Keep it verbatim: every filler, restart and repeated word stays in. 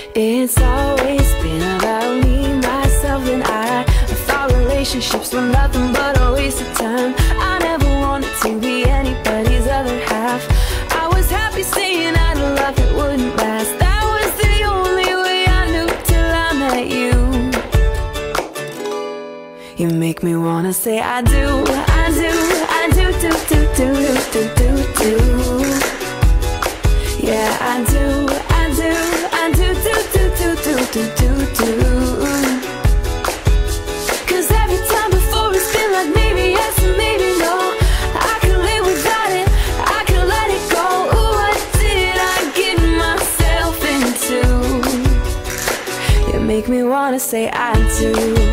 It's always been about me, myself, and I. I thought relationships were nothing but a waste of time. I never wanted to be anybody's other half. I was happy saying I'd love it wouldn't last. That was the only way I knew till I met you. You make me wanna say I do, I do, I do, do, do, do, do, do, do, do. Yeah, I do, I do, I do, do, do, do, do, do, do, do. Cause every time before it's been like maybe yes and maybe no. I can live without it, I can let it go. Ooh, what did I get myself into? You make me wanna say I do.